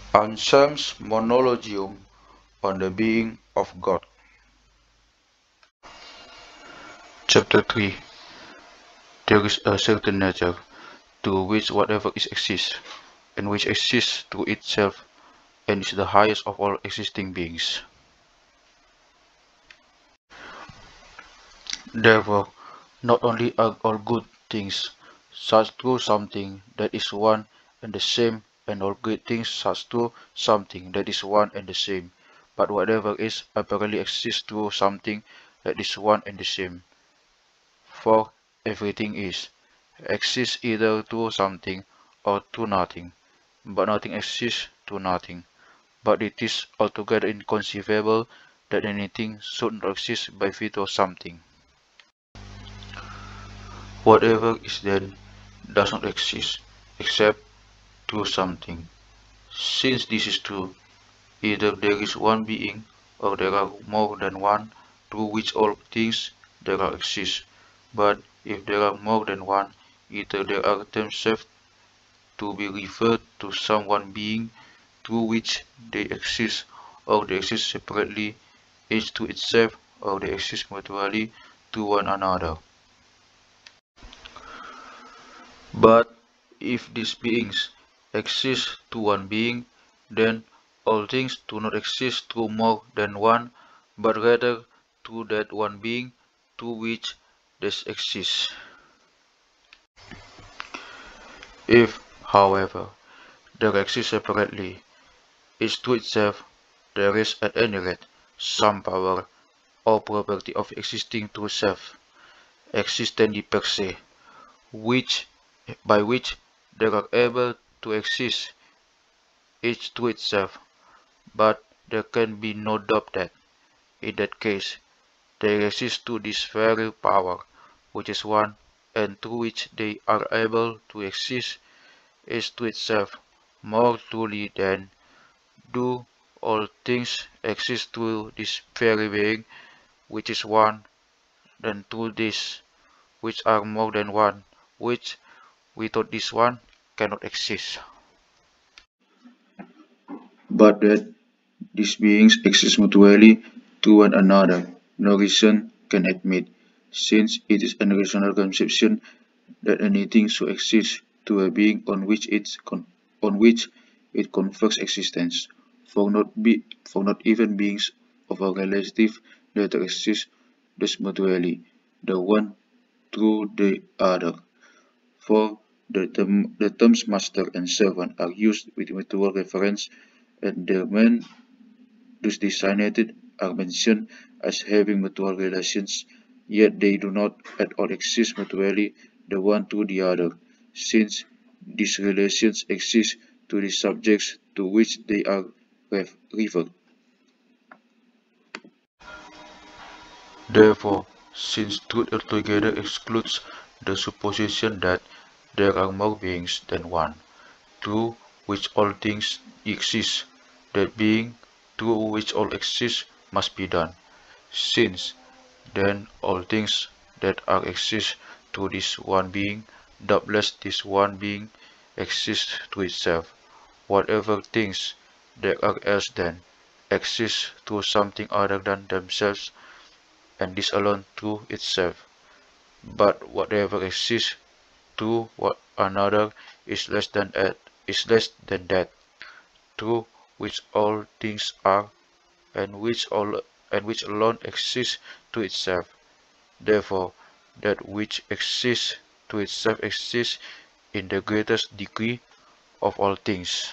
Anselm's Monologium on the Being of God. Chapter 3. There is a certain nature to which whatever is exists, and which exists to itself, and is the highest of all existing beings. Therefore, not only are all good things such to something that is one and the same, and all great things such to something that is one and the same, but whatever is apparently exists to something that is one and the same. For everything exists either to something or to nothing, but nothing exists to nothing. But it is altogether inconceivable that anything should not exist by virtue of something. Whatever is then does not exist except through something. Since this is true, either there is one being or there are more than one through which all things there are exist. But if there are more than one, either they are themselves to be referred to some one being through which they exist, or they exist separately, each to itself, or they exist mutually to one another. But if these beings exist to one being, then all things do not exist to more than one, but rather to that one being to which they exist. If, however, there exists separately, each to itself, there is at any rate some power or property of existing to self, existenti per se, by which they are able to exist each to itself. But there can be no doubt that, in that case, they exist to this very power, which is one, and through which they are able to exist each to itself more truly than do all things exist to this very being, which is one, than to this, which are more than one, which, without this one, cannot exist. But that these beings exist mutually to one another, no reason can admit, since it is an rational conception that anything should exist to a being on which it confers existence. For not even beings of a relative nature exist thus mutually, the one through the other. For the terms master and servant are used with mutual reference, and the men thus designated are mentioned as having mutual relations, yet they do not at all exist mutually the one to the other, since these relations exist to the subjects to which they are referred. Therefore, since truth altogether excludes the supposition that there are more beings than one, through which all things exist, that being through which all exist must be done, since then all things that are exist to this one being, doubtless this one being exists to itself. Whatever things there are else then exist to something other than themselves, and this alone to itself. But whatever exists to another is less than that, through which all things are, and which alone exists to itself. Therefore, that which exists to itself exists in the greatest degree of all things.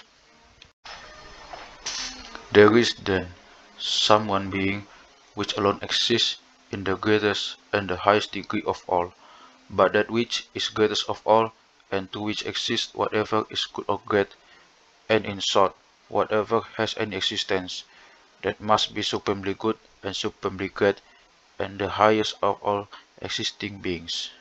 There is then some one being which alone exists in the greatest and the highest degree of all, but that which is greatest of all, and to which exists whatever is good or great, and in short, whatever has any existence, that must be supremely good and supremely great, and the highest of all existing beings.